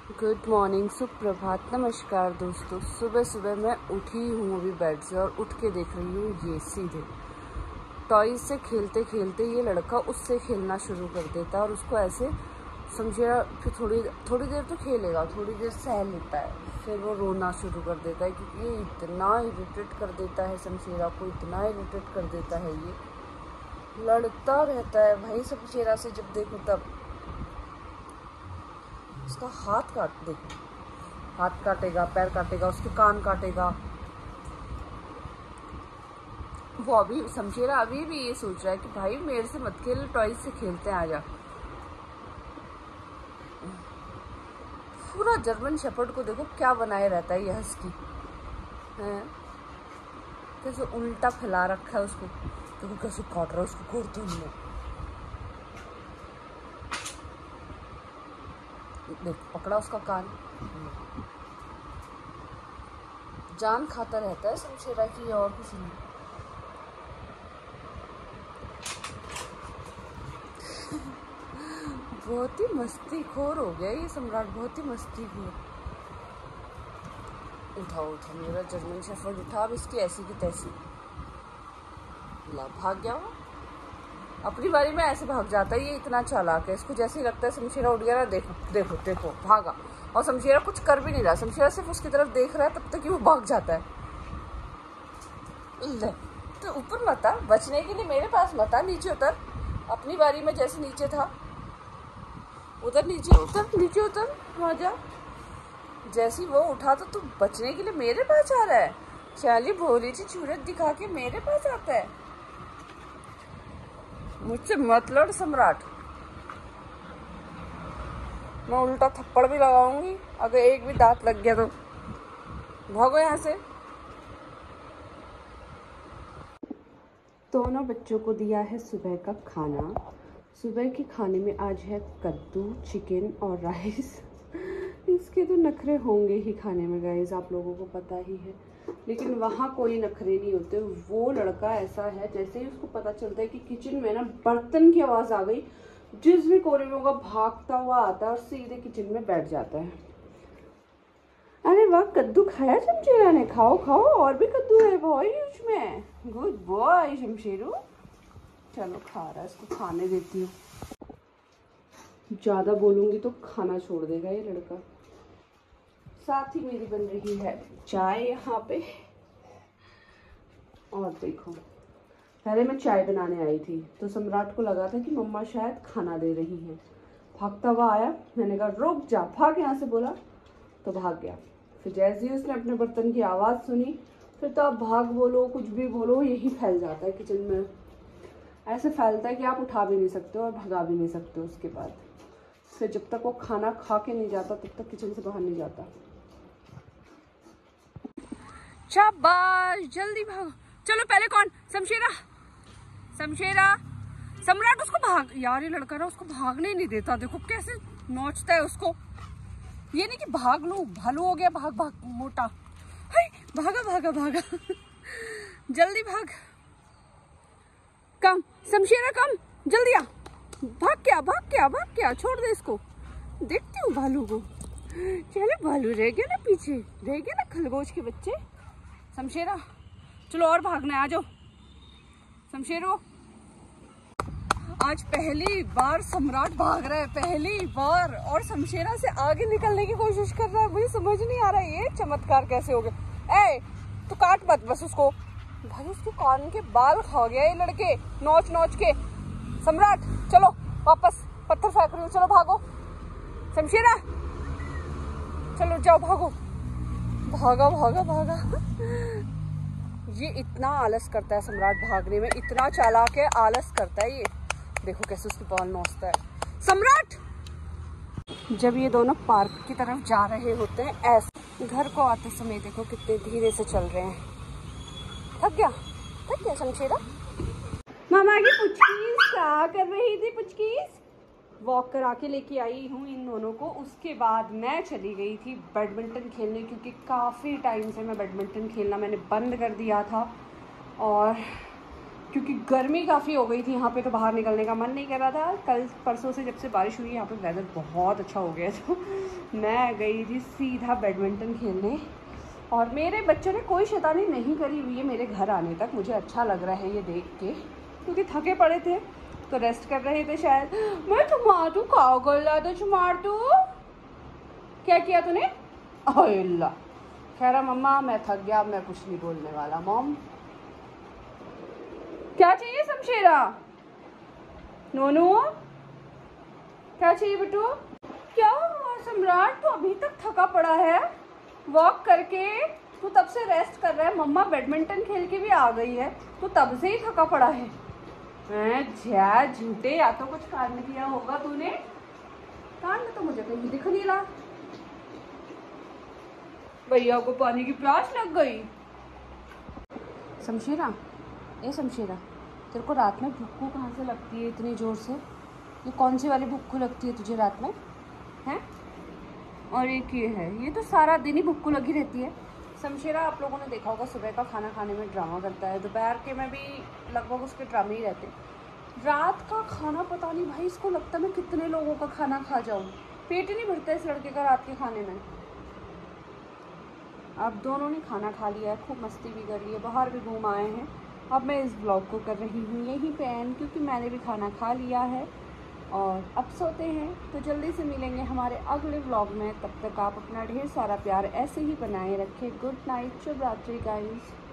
Good morning, सुप्रभात, नमस्कार दोस्तों। सुबह सुबह मैं उठी हूँ अभी बेड से और उठ के देख रही हूँ ये सीधे टॉयज से खेलते खेलते ये लड़का उससे खेलना शुरू कर देता है और उसको ऐसे समझिए फिर थोड़ी देर तो खेलेगा, थोड़ी देर सह लेता है, फिर वो रोना शुरू कर देता है क्योंकि ये इतना इरिटेट कर देता है। शमशेरा को इतना इरिटेट कर देता है, ये लड़ता रहता है भाई शमशेरा से, जब देखो तब। उसका हाथ देखो, हाथ काटेगा, पैर काटेगा, उसके कान काटेगा। वो अभी शमशेरा अभी भी ये सोच रहा है कि भाई मेरे से मत खेल, टॉयज से खेलते हैं, आजा। पूरा जर्मन शेफर्ड को देखो क्या बनाए रहता है ये हस्की, कैसे उल्टा फैला रखा है उसको, देखो कैसे काट रहा है उसको गोरधन में। देख पकड़ा उसका कान, जान खाता रहता है शमशेरा की, और कुछ नहीं। बहुत ही मस्तीखोर हो गया ये सम्राट, बहुत ही मस्तीखोर। उठाओ मेरा जर्मन शेफर्ड उठा, अब इसकी ऐसी की तैसी। ला भाग गया वो, अपनी बारी में ऐसे भाग जाता है ये, इतना चालाक है। इसको जैसे ही लगता है शमशेरा उठ गया ना, देखो देखो देखो भागा, और शमशेरा कुछ कर भी नहीं रहा, शमशेरा सिर्फ उसकी तरफ देख रहा है, तब तक ही वो भाग जाता है। ले तो ऊपर मत आ, बचने के लिए मेरे पास मत आ, नीचे उतर। अपनी बारी में जैसे नीचे था उधर, नीचे उतर, नीचे उतर, वहाँ जा। जैसी वो उठा तो तू बचने के लिए मेरे पास आ रहा है, चाली भोली सी सूरत दिखा के मेरे पास आता है। मुझसे मत लड़ सम्राट, मैं उल्टा थप्पड़ भी लगाऊंगी अगर एक भी दांत लग गया तो। भागो यहाँ से। दोनों बच्चों को दिया है सुबह का खाना। सुबह के खाने में आज है कद्दू, चिकन और राइस। इसके तो नखरे होंगे ही खाने में गाइस, आप लोगों को पता ही है, लेकिन वहाँ कोई नखरे नहीं होते। वो लड़का ऐसा है, जैसे ही उसको पता चलता है कि किचन में ना बर्तन की आवाज़ आ गई, जिस भी कोने में होगा भागता हुआ आता है और सीधे किचन में बैठ जाता है। अरे वाह, कद्दू खाया शमशेरा ने, खाओ खाओ, और भी कद्दू है भाई उसमें। गुड बॉय शमशेरू, चलो खा रहा है, इसको खाने देती हूँ। ज़्यादा बोलूँगी तो खाना छोड़ देगा ये लड़का। साथ ही मेरी बन रही है चाय यहाँ पे, और देखो पहले मैं चाय बनाने आई थी तो सम्राट को लगा था कि मम्मा शायद खाना दे रही हैं। भागता हुआ आया, मैंने कहा रुक जा, भाग यहाँ से बोला तो भाग गया। फिर जैसे ही उसने अपने बर्तन की आवाज़ सुनी, फिर तो आप भाग बोलो कुछ भी बोलो, यही फैल जाता है किचन में। ऐसे फैलता है कि आप उठा भी नहीं सकते और भगा भी नहीं सकते। उसके बाद फिर जब तक वो खाना खा के नहीं जाता तब तक किचन से बाहर नहीं जाता। शाबाश, जल्दी भागो। चलो पहले कौन? शमशेरा, शमशेरा, सम्राट उसको भाग, यार ये लड़का ना उसको भागने ही नहीं देता, देखो कैसे नोचता है उसको। ये नहीं कि भाग लूं, भालू हो गया, भाग भाग मोटा, हाय भागा भागा भागा। जल्दी भाग, कम शमशेरा कम, जल्दी आ, भाग क्या भाग क्या भाग क्या, छोड़ दे इसको। देखती हूँ भालू को, चलो भालू रह गया ना पीछे, रह गया ना खरगोश के बच्चे। शमशेरा चलो और भागना है, आ जाओ शमशेरो। आज पहली बार सम्राट भाग रहा है, पहली बार, और शमशेरा से आगे निकलने की कोशिश कर रहा है। मुझे समझ नहीं आ रहा है ये चमत्कार कैसे हो गया। ए तू काट मत बस उसको, भाई उसके कान के बाल खा गया ये लड़के नोच नोच के। सम्राट चलो वापस, पत्थर फेंक रही हूँ, चलो भागो। शमशेरा चलो जाओ भागो, भागा भागा भागा। ये इतना आलस करता है सम्राट भागने में, इतना चालाक है, आलस करता है ये। देखो कैसे उसके बाल नोचता है सम्राट। जब ये दोनों पार्क की तरफ जा रहे होते हैं, ऐसे घर को आते समय देखो कितने धीरे से चल रहे हैं। थक गया शमशेरा। मामा की पुचकीस क्या कर रही थी? पुचकीस वॉक करा के लेके आई हूँ इन दोनों को। उसके बाद मैं चली गई थी बैडमिंटन खेलने, क्योंकि काफ़ी टाइम से मैं बैडमिंटन खेलना मैंने बंद कर दिया था। और क्योंकि गर्मी काफ़ी हो गई थी यहाँ पे, तो बाहर निकलने का मन नहीं कर रहा था। कल परसों से जब से बारिश हुई यहाँ पे वेदर बहुत अच्छा हो गया, तो मैं गई थी सीधा बैडमिंटन खेलने। और मेरे बच्चों ने कोई शैतानी नहीं करी हुई है मेरे घर आने तक, मुझे अच्छा लग रहा है ये देख के, क्योंकि थके पड़े थे तो रेस्ट कर रहे थे शायद। मैं तुम्हार तू कागल ला दो चुमार तू, क्या किया तूने? अल्लाह, कह रहा मम्मा मैं थक गया, मैं कुछ नहीं बोलने वाला। मॉम क्या चाहिए शमशेरा? नोनू क्या चाहिए बेटू? क्या हुआ सम्राट, तो अभी तक थका पड़ा है वॉक करके? तू तब से रेस्ट कर रहा है, मम्मा बैडमिंटन खेल के भी आ गई है, तू तब से ही थका पड़ा है। झा झूठे, या तो कुछ कांड किया होगा तूने। कांड तो मुझे कहीं दिख नहीं रहा। भैया को पानी की प्यास लग गई। शमशेरा, ए शमशेरा, तेरे को रात में भूख कहाँ से लगती है इतनी ज़ोर से? ये कौन सी वाली भूख लगती है तुझे रात में, हैं? और एक ये है, ये तो सारा दिन ही भूख लगी रहती है। शमशेरा आप लोगों ने देखा होगा सुबह का खाना खाने में ड्रामा करता है, दोपहर के में भी लगभग उसके ड्रामे ही रहते हैं। रात का खाना पता नहीं भाई, इसको लगता है मैं कितने लोगों का खाना खा जाऊँ, पेट ही नहीं भरता इस लड़के का रात के खाने में। अब दोनों ने खाना खा लिया है, खूब मस्ती भी कर ली है, बाहर भी घूम आए हैं। अब मैं इस व्लॉग को कर रही हूँ यहीं पे एंड, क्योंकि मैंने भी खाना खा लिया है और अब सोते हैं। तो जल्दी से मिलेंगे हमारे अगले व्लॉग में, तब तक आप अपना ढेर सारा प्यार ऐसे ही बनाए रखें। गुड नाइट, शुभ रात्रि गाइस।